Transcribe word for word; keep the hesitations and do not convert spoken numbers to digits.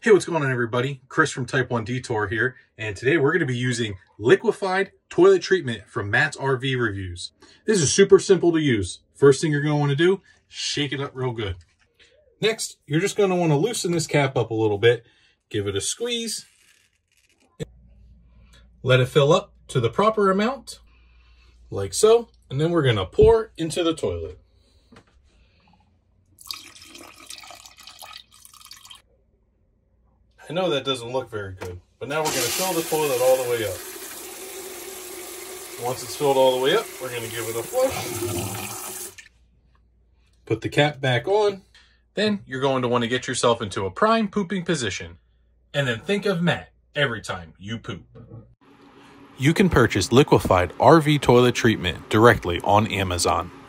Hey, what's going on everybody? Chris from Type one Detour here, and today we're going to be using Liquified toilet treatment from Matt's R V Reviews. This is super simple to use. First thing you're going to want to do, shake it up real good. Next, you're just going to want to loosen this cap up a little bit, give it a squeeze, let it fill up to the proper amount, like so, and then we're going to pour into the toilet. I know that doesn't look very good, but now we're going to fill the toilet all the way up. Once it's filled all the way up, we're going to give it a flush. Put the cap back on. Then you're going to want to get yourself into a prime pooping position. And then think of Matt every time you poop. You can purchase Liquified R V toilet treatment directly on Amazon.